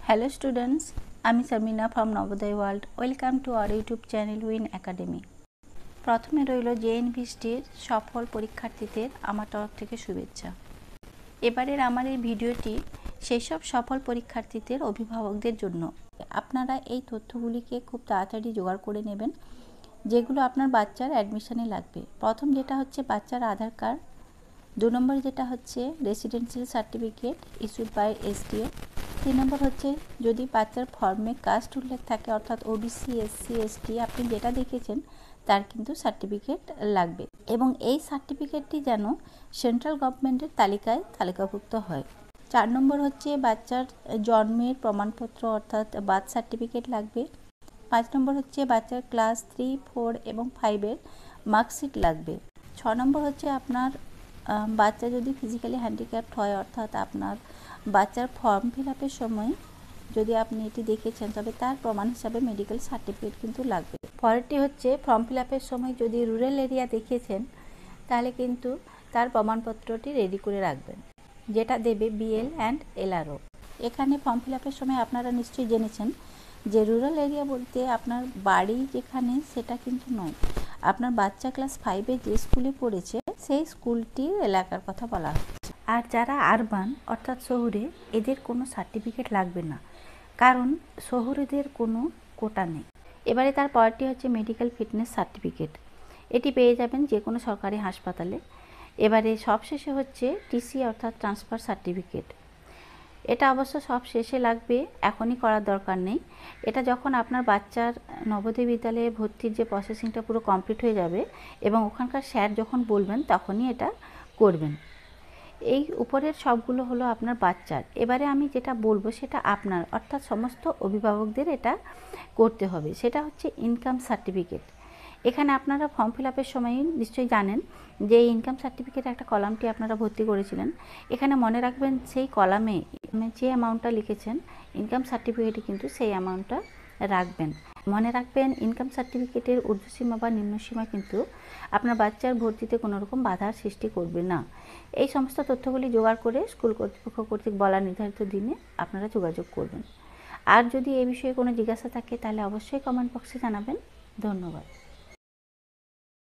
Hello students, আমি Sarmina from Navodaya world. Welcome to our YouTube channel Win Academy. প্রথমে রইল জেএনভিএসটির সফল পরীক্ষার্থীদের আমার তরফ থেকে শুভেচ্ছা। এবারের আমার এই ভিডিওটি সেই সব সফল পরীক্ষার্থীদের অভিভাবকদের জন্য। আপনারা এই তথ্যগুলিকে খুব তাড়াতাড়ি জোগাড় করে নেবেন যেগুলো আপনার বাচ্চার অ্যাডমিশনে লাগবে। প্রথম যেটা হচ্ছে বাচ্চার আধার কার্ড, 2 নম্বর যেটা হচ্ছে residential certificate issued by SDO, 3 নম্বর হচ্ছে যদি বাচ্চার ফর্মে কাস্ট উল্লেখ থাকে অর্থাৎ ওবিসি, এসসি, এসটি আপনি যেটা দেখেছেন তার কিন্তু সার্টিফিকেট লাগবে এবং এই সার্টিফিকেটটি যেন সেন্ট্রাল গভর্নমেন্টের তালিকায় তালিকাভুক্ত হয়। 4 নম্বর হচ্ছে বাচ্চার জন্মের প্রমাণপত্র অর্থাৎ বার্থ সার্টিফিকেট লাগবে। 5 নম্বর হচ্ছে বাচ্চার ক্লাস 3, 4 এবং 5-এর মার্কশিট লাগবে। 6 নম্বর হচ্ছে আপনার বাচ্চা যদি ফিজিক্যালি হ্যান্ডিক্যাপ্ট হয় অর্থাৎ আপনার বাচ্চার ফর্ম ফিল আপের সময় যদি আপনি এটি দেখেছেন তবে তার প্রমাণ হিসাবে মেডিকেল সার্টিফিকেট কিন্তু লাগবে। পরেরটি হচ্ছে ফর্ম ফিল আপের সময় যদি রুরাল এরিয়া দেখেছেন তাহলে কিন্তু তার প্রমাণপত্রটি রেডি করে রাখবেন, যেটা দেবে বিএল অ্যান্ড এলআরও। এখানে ফর্ম ফিল আপের সময় আপনারা নিশ্চয়ই জেনেছেন যে রুরাল এরিয়া বলতে আপনার বাড়ি যেখানে সেটা কিন্তু নয়, আপনার বাচ্চা ক্লাস 5-এ যে স্কুলে পড়েছে সেই স্কুলটির এলাকার কথা বলা হচ্ছে। আর যারা আরবান অর্থাৎ শহুরে এদের কোনো সার্টিফিকেট লাগবে না, কারণ শহুরেদের কোনো কোটা নেই। এবারে তার পরেরটি হচ্ছে মেডিকেল ফিটনেস সার্টিফিকেট, এটি পেয়ে যাবেন যে কোনো সরকারি হাসপাতালে। এবারে সবশেষে হচ্ছে টিসি অর্থাৎ ট্রান্সফার সার্টিফিকেট, এটা অবশ্য সব শেষে লাগবে, এখনই করার দরকার নেই। এটা যখন আপনার বাচ্চার নবোদয় বিদ্যালয়ে ভর্তির যে প্রসেসিংটা পুরো কমপ্লিট হয়ে যাবে এবং ওখানকার স্যার যখন বলবেন তখনই এটা করবেন। এই উপরের সবগুলো হলো আপনার বাচ্চার। এবারে আমি যেটা বলবো সেটা আপনার অর্থাৎ সমস্ত অভিভাবকদের এটা করতে হবে, সেটা হচ্ছে ইনকাম সার্টিফিকেট। এখানে আপনারা ফর্ম ফিল আপের সময় নিশ্চয়ই জানেন যে ইনকাম সার্টিফিকেট একটা কলামটি আপনারা ভর্তি করেছিলেন। এখানে মনে রাখবেন সেই কলামে যে অ্যামাউন্টটা লিখেছেন ইনকাম সার্টিফিকেটে কিন্তু সেই অ্যামাউন্টটা রাখবেন। মনে রাখবেন ইনকাম সার্টিফিকেটের ঊর্ধ্বসীমা বা নিম্নসীমা কিন্তু আপনার বাচ্চার ভর্তিতে কোনো রকম বাধার সৃষ্টি করবে না। এই সমস্ত তথ্যগুলি জোগাড় করে স্কুল কর্তৃপক্ষ কর্তৃক বলা নির্ধারিত দিনে আপনারা যোগাযোগ করবেন। আর যদি এই বিষয়ে কোনো জিজ্ঞাসা থাকে তাহলে অবশ্যই কমেন্ট বক্সে জানাবেন। ধন্যবাদ।